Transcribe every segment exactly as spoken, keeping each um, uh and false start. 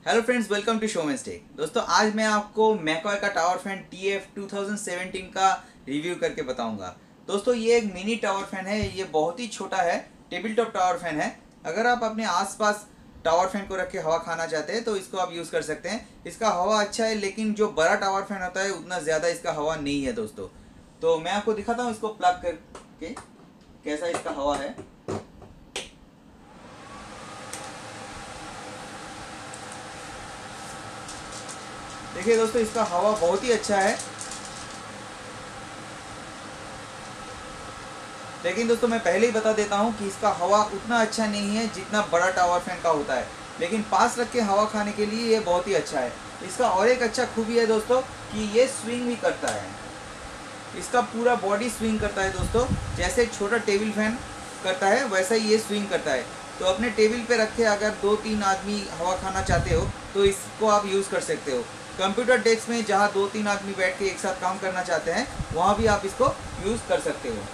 Hello friends, welcome to Showmen's Tech. दोस्तों, आज मैं आपको मैकॉय का tower fan T F two thousand seventeen का रिव्यू करके बताऊंगा। दोस्तों, ये एक मिनी टावर फैन है। ये बहुत ही छोटा है, टेबल टॉप टावर फैन है। अगर आप अपने आसपास टावर फैन को रख के हवा खाना चाहते हैं तो इसको आप यूज़ कर सकते हैं। इसका हवा अच्छा है, लेकिन जो बड़ा टावर फैन होता है उतना ज़्यादा इसका हवा नहीं है दोस्तों। तो मैं आपको दिखाता हूँ इसको प्लग करके कैसा इसका हवा है। देखिए दोस्तों, इसका हवा बहुत ही अच्छा है। लेकिन दोस्तों, मैं पहले ही बता देता हूँ कि इसका हवा उतना अच्छा नहीं है जितना बड़ा टावर फैन का होता है, लेकिन पास रख के हवा खाने के लिए ये बहुत ही अच्छा है। इसका और एक अच्छा खूबी है दोस्तों कि ये स्विंग भी करता है। इसका पूरा बॉडी स्विंग करता है दोस्तों। जैसे एक छोटा टेबल फैन करता है वैसा ही ये स्विंग करता है। तो अपने टेबल पे रख के अगर दो तीन आदमी हवा खाना चाहते हो तो इसको आप यूज़ कर सकते हो। कंप्यूटर डेस्क में जहाँ दो तीन आदमी बैठ के एक साथ काम करना चाहते हैं वहाँ भी आप इसको यूज़ कर सकते हो।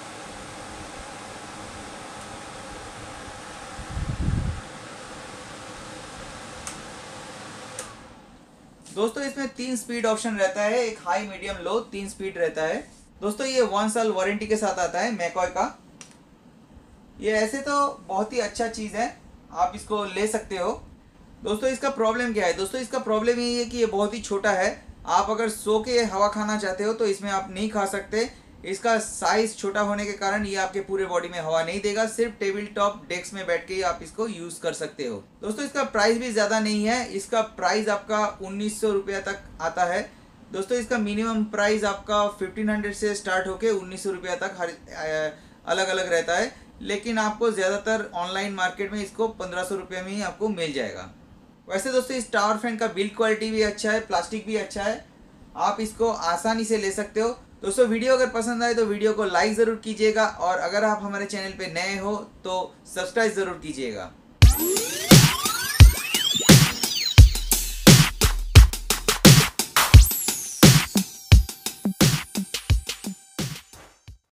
दोस्तों, इसमें तीन स्पीड ऑप्शन रहता है, एक हाई मीडियम लो, तीन स्पीड रहता है। दोस्तों, ये वन साल वारंटी के साथ आता है मैकॉय का। ये ऐसे तो बहुत ही अच्छा चीज़ है, आप इसको ले सकते हो। दोस्तों, इसका प्रॉब्लम क्या है? दोस्तों, इसका प्रॉब्लम यही है कि ये बहुत ही छोटा है। आप अगर सो के हवा खाना चाहते हो तो इसमें आप नहीं खा सकते। इसका साइज़ छोटा होने के कारण ये आपके पूरे बॉडी में हवा नहीं देगा। सिर्फ टेबल टॉप डेस्क में बैठ के ही आप इसको यूज़ कर सकते हो। दोस्तों, इसका प्राइस भी ज़्यादा नहीं है। इसका प्राइस आपका उन्नीस सौ रुपया तक आता है। दोस्तों, इसका मिनिमम प्राइस आपका फिफ्टीन हंड्रेड से स्टार्ट होके उन्नीस सौ रुपया तक हर अलग अलग रहता है। लेकिन आपको ज़्यादातर ऑनलाइन मार्केट में इसको पंद्रह सौ रुपये में ही आपको मिल जाएगा। वैसे दोस्तों, इस टावर फैन का बिल्ड क्वालिटी भी अच्छा है, प्लास्टिक भी अच्छा है। आप इसको आसानी से ले सकते हो। दोस्तों, वीडियो अगर पसंद आए तो वीडियो को लाइक ज़रूर कीजिएगा, और अगर आप हमारे चैनल पे नए हो तो सब्सक्राइब ज़रूर कीजिएगा।